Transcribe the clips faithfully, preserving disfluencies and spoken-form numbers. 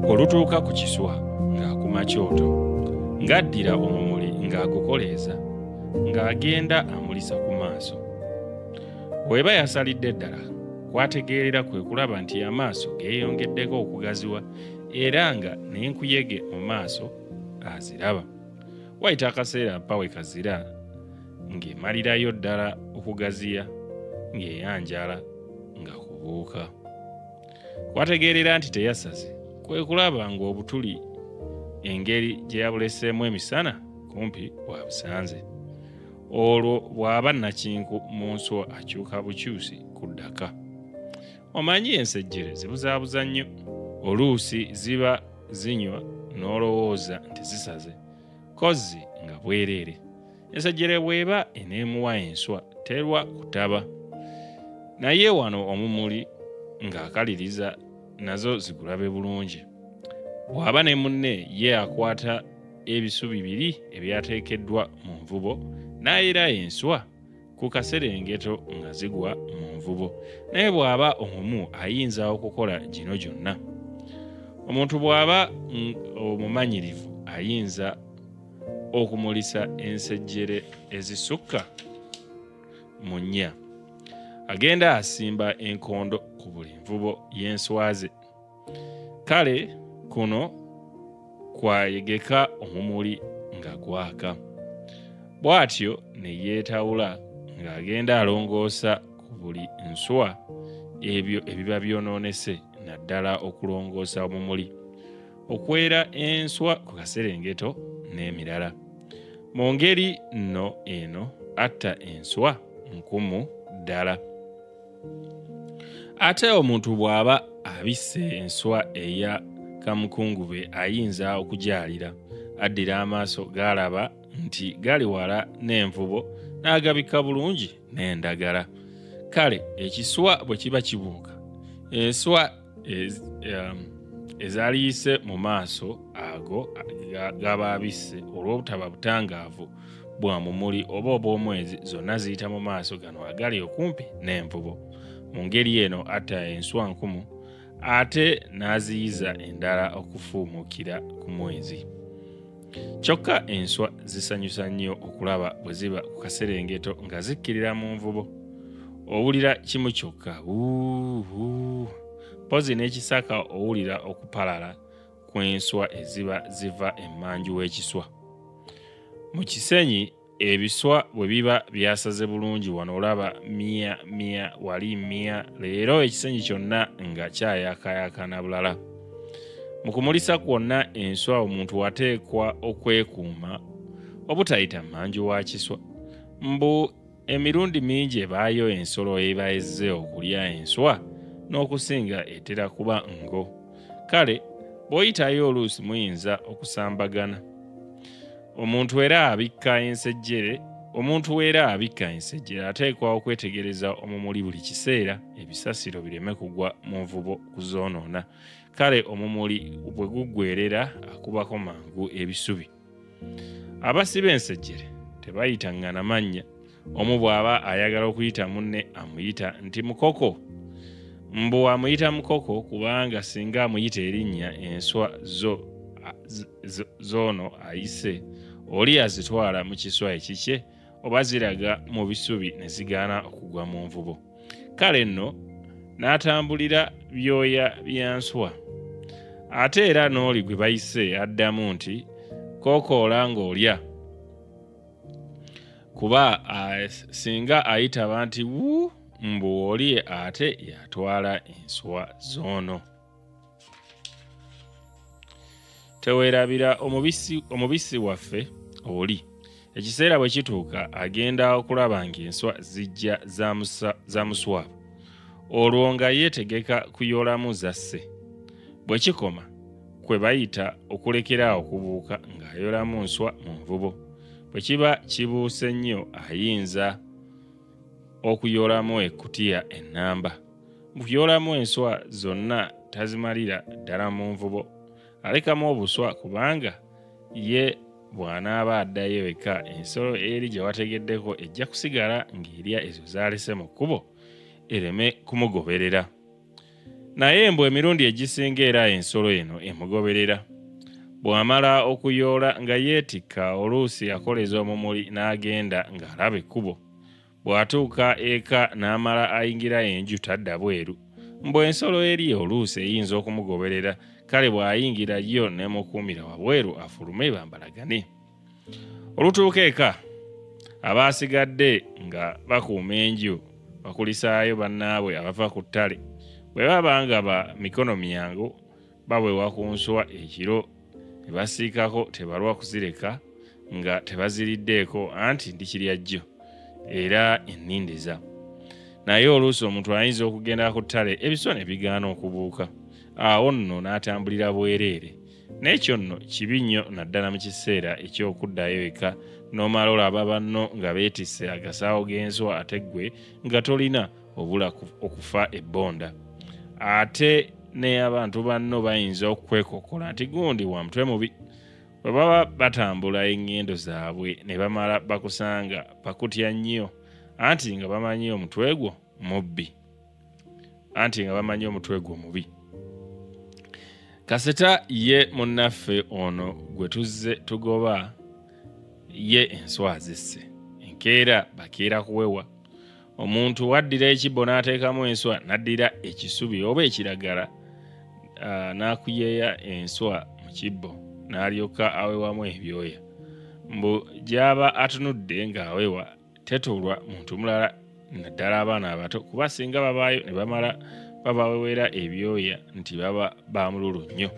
olutuuka ku kiswa ng'akuma kyoto, ng'addira omumuli ng'agukoleeza, ng'agenda amulisa ku maaso. Bw'eba yasalidde ddala, kwategeerera kwe kulaba nti amaaso geeyongeddeko okugaziwa era nga n'enkuyege mu maaso aziraba. Wayita akaseera mpa we kazira ng'emalirayo ddala okugaziya ng'eyanjala nga kubuuka. Kwategeerera nti teyasaze, kwe kulaba ng'obutuli engeri gye yabuleseemu emisana kumpi bwabusanze. Olwo bw'aba nakinku mu nswa akyuka bukyusi ku ddaka. Omanyi ensejjere zibuzaabuza nnyo, oluusi ziba zinywa n'olowooza nti zisaze, kozzi nga bwereere. Ensejjere bw'eba eneemuwa enswa terwa kutaba. Naye wano omumuli ng'akaliriza nazo zigulabe bulungi. Bw'aba ne munne ye akwata ebisu bibiri ebyateekeddwa mu nvubo n'ayera enswa ku kaserengeto nga zigwa mu nvubo. Naye bw'aba omumu ayinza okukola gino gyonna. Omuntu bw'aba omumanyirivu ayinza okumulisa ensejjere ezisukka mu nnya. Agenda asimba enkondo ku buli nvubo y'enswa ze. Kale kuno kwayegeka omumuli nga gwaka. Bw'atyo ne yeetawula ng'agenda alongoosa ku buli nswa ebyo ebiba byonoonese, naddala okulongoosa omumuli, okwera enswa ku kaserengeto n'emirala. Mu ngeri nno eno atta enswa nkumu ddala. Ate omuntu bw'aba abisse enswa eya kamukungube ayinza okugyalira, addira amaaso g'alaba nti gali wala n'envubo n'agabika bulungi n'endagala. Kale ekiswa bwe kiba kibuuka, enswa ez, um, ezaliise mu maaso ago gaba abisse olw'obutaba butangaavu bwa mumuli oba obw'omwezi, zonna ziyita mu maaso gano agali okumpi n'envubo. Mu ngeri eno atta enswa nkumu ate n'aziyiza endala okufuumukira ku mwezi. Kyokka enswa zisanyusa nnyo okulaba bwe ziba ku kaserengeto nga zikkirira mu nvubo. Owulira kimu kyokka, wuuwu, mpozi n'ekisaka owulira okupalala kw'enswa eziba ziva emmanju w'ekiswa. Mu kisenyi ebiswa bwe biba byasaze bulungi, wano olaba miya miya wali miya, leero ekisenyi kyonna nga kyayakaayakana bulala. Mu kumulisa kwonna enswa omuntu ateekwa okwekuuma obutayita mmanju wa kiswa. Mbu emirundi mingi ebaayo ensolo eba ezze okulya enswa n'okusinga etera kuba ngo. Kale bw'oyitayo oluusi muyinza okusambagana. Omuntu era abikka ensejjere omuntu era abikka ensejjere ateekwa okwetegereza omumuli buli kiseera, ebisasiro bireme kugwa mu nvubo kuzoonoona. Kale omumuli bwe guggwerera akubako mangu ebisubi. Abasiba ensejjere tebayita ngana mannya. Omu bw'aba ayagala okuyita munne amuyita nti mukoko. Mbu amuyita mukoko kubanga singa amuyita erinnya enswa zo zoono ayise, oli azitwala mu kiswa ekikye oba ziraga mu bisubi ne zigaana okugwa mu nvubo. Kale nno n'atambulira byoya bya nswa. Ate era n'oli gwe bayise addamu nti kookoola ng'olya, kuba uh, singa ayitaba nti wu mbu oli ate yatwala enswa zoono. Teweerabira omubisi, omubisi waffe oli. Ekiseera bwe kituuka agenda okulaba ng'enswa zijja za muswabu. Olwo nga yeetegeka kuyoolamu zasse. Bwe kikoma kwe bayita okulekeraawo okubuuka ng'ayoolamu nswa mu nvubo. Bwe kiba kibuuse nnyo ayinza okuyoolamu ekkutiya ennamba. Mu kuyoolamu enswa zonna tazimalira ddala mu nvubo. Alekamu obuswa kubanga ye bw'anaaba addayo eka ensolo eri gye wategeddeko ejja kusigala ng'erya ezo zaalese mu kkubo ereme kumugoberera. naye embwa emirundi egisinga era ensolo eno emugoberera. Bw'amala okuyoola nga yeetikka oluusi akoleza omumuli n'agenda ng'alaba ekkubo. Bw'atuuka eka n'amala ayingira enju tadda bweru. Mbu ensolo eri oluusi eyinza okumugoberera, kale bw'ayingira yo n'emukuumira wabweru afulume bambalagane. Olutuuka eka abaasigadde nga bakuuma enju bakulisaayo bannaabwe abava ku ttale. Bwe baba nga ba mikono myangu bawewa ku nswa ekiro ne basiikako tebalwa kuzireka nga tebaziriddeeko anti ndikirya jjo era ennindiza. Naye oluusi omuntu ayinza okugenda ku ttale ebiswa ne bigaana okubuuka. Awo nno n'atambulira bwereere. N'ekyo nno kibi nnyo naddala mu kiseera eky'okuddayo eka n'omala olaba banno nga beetisse agasaawo g'enswa ate ggwe nga tolina obula okufa ebbonda. Ate ne abantu banno bayinza okwekokola nti gundi wa mutwe mubi. Bwe baba batambula eŋŋendo zaabwe ne bamala bakusanga bakutya nnyo anti nga bamanyi omutwe gwo mubbi. Anti nga bamanyi omutwe gwo mubi. Kaseta ye munnaffe ono gwe tuzze tugoba ye enswa azisse. Enkeera bakeera kuwewa. Omuntu waddira ekibbo n'ateekamu enswa n'addira ekisubi oba ekiragala n'akuyeeya enswa mu kibbo n'alyoka awewamu ebyoya. Mbu gy'aba atunudde ng'awewa tetuulwa muntu mulala naddala abaana abato kuba singa babaayo ne bamala babawewera ebyoya nti baba bamululu nnyo.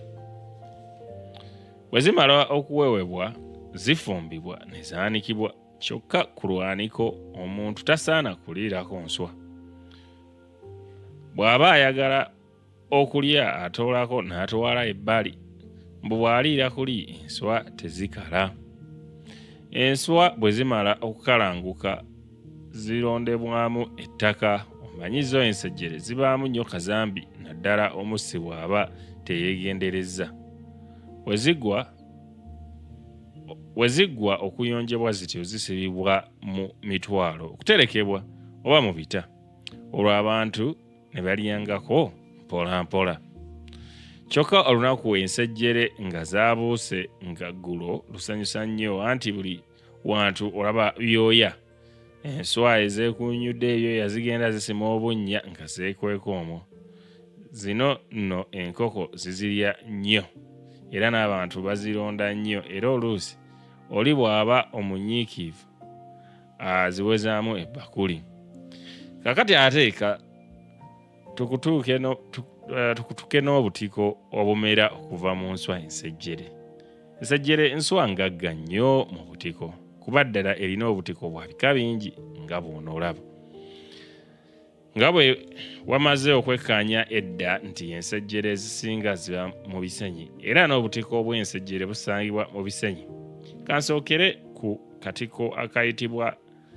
Bwe zimala okuwewebwa zifumbibwa ne zaanikibwa. Kyokka ku lwaniko omuntu tasaana kuliirako nswa. Bw'aba ayagala okulya atoolako n'atwala ebbali. Mbu bw'aliira kuli enswa tezikala. Enswa bwe zimala okukalanguka zirondebwamu ettaka. Omanyi zo ensejjere zibaamu nnyo kazambi naddala omussi bw'aba teyeegenderezza. Bwe zigwa we ziggwa okuyonjebwa zityo zisibibwa mu mitwalo okuterekebwa oba mu bita. Olwo abantu ne balyangako mpola mpola. Kyokka olunaku ensejjere nga zaabuuse nga ggulo lusanyusa nnyo anti buli wantu olaba byoya. Enswa ezeekuunyudde ebyoya zigenda zisima obunnya nga zeekweka omwo. Zino nno enkoko zizirya nnyo era n'abantu bazironda nnyo era oluusi oli bw'aba omunyiikivu aziwezaamu ebbakuli. Kakati ate ka tukutuuke no tukutuke n'obutiko obumera okuva mu nswa ensejjere. Ensejjere nswa ngagga nnyo mu butiko kuba ddala erina obutiko bwa bika bingi nga bw'onoolaba. Nga bwe wamaze okwekkaanya edda nti ensejjere ezisinga ziba mu bisenyi era n'obutiko bw'ensejjere busangibwa mu bisenyi. Kansookere ku katiko akayitibwa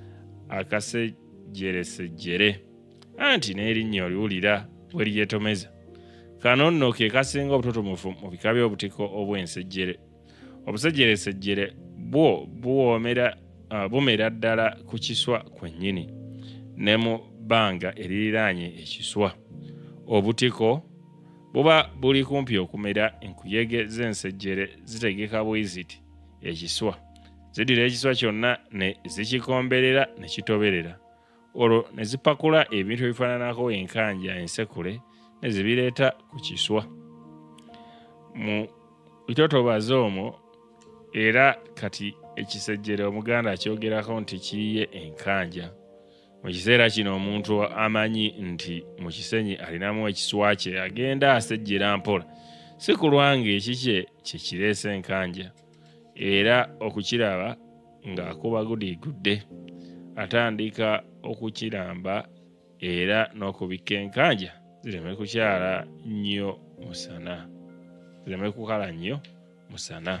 akasejjeresejjere anti n'erinnya oliwulira bwe lyetomeza. Kano nno ke kasinga obututumufu mu bika by'obutiko obw'ensejjere. Obusejjeresejjere bwo buwoomera uh, bumera ddala ku kiswa kwennyini ne mu bbanga eririraanye ekiswa. Obutiko buba buli kumpi okumera. Enkuyege z'ensejjere zitegeka bwiziti ekiswa. Zidira ekiswa kyonna ne zikikomberera ne kitoberera. Olwo ne zipakula ebintu ebifaananako enkanja ensekule ne zibireeta ku kiswa. Mu bitotobazi omwo era kati ekisejjere Omuganda akyogerako nti kiyiye enkanja. Mu kiseera kino omuntu amanyi nti mu kisenyi alinamu ekiswa kye agenda asejjera mpola. Si kulwa ng'ekikye kye kireese enkanja. Era okukiraba ng'akubagudiigudde atandika okukiramba era n'okubikka enkanja zireme kukyala nnyo musana. Zireme kukala nnyo musana.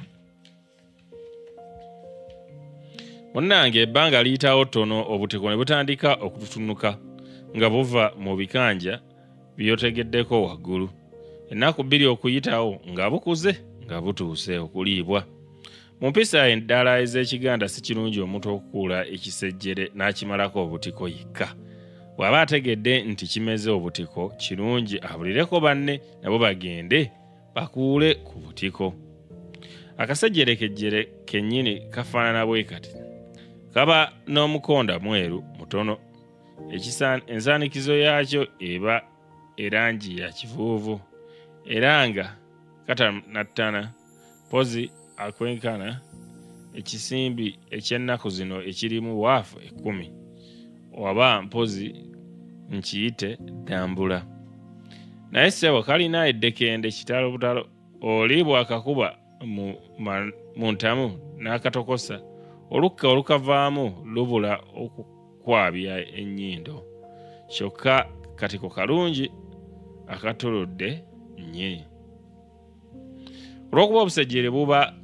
Munnange ebbanga liyitawo ttono obutiko ne butandika okututunuka nga buva mu bikanja byotegeddeko waggulu. Ennaku bbiri okuyitawo nga bukuze nga butuuse okuliibwa. Mu mpisa endala ez'Ekiganda si kirungi omuntu okukuula ekisejjere n'akimalako obutiko yekka. bw'aba ategedde nti kimeze obutiko kirungi abulireko banne nabo bagende bakuule ku butiko. Akasejjerekejjere kennyini kafaanana bwe kati. Kaba n'omukonda mweru mutono. Ensaanikizo yaakyo eba erangi ya kivuuvu era nga katanattana pozi akwenkana ekisimbi eky'ennaku zino ekirimu waafu ekkumi waba mpozi nkiyite ddambula. Naye ssebo kalina eddekende kitalo butalo oli bw'akakuba mu, mu ntamu n'akatokosa olukka olukavaamu lubula okukwabya ennyindo. Kyokka katiko kalungi akatuludde nnyini. Olw'okuba obusejjere buba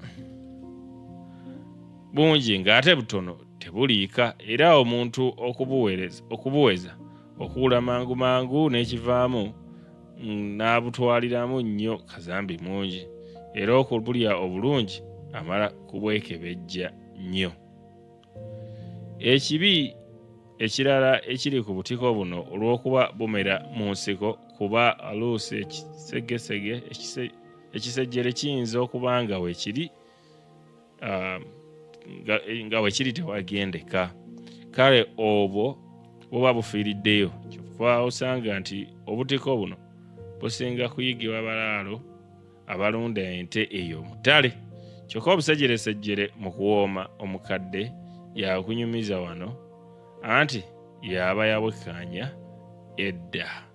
bungi ng'ate butono tebuliika era omuntu okubuweereza okubuweza okuwula mangu mangu n'ekivaamu n'abutwaliramu nnyo kazambi mungi era okubulya obulungi amala kubwekebejja nnyo. Ekibi ekirala ekiri ku butiko buno olw'okuba bumera mu nsiko kuba aluusi ekisegesege ekisejjere kiyinza okuba nga weekiri uh, nga, nga weekiri tewagendeka. Kale obwo buba bufiiriddeyo. Kyokka osanga nti obutiko buno businga kuyigibwa balaalo abalunda ente eyo mu ttale. Kyokka obusejjeresejjere mu kuwooma omukadde yakunyumiza wano anti yaba yabwekkaanya edda.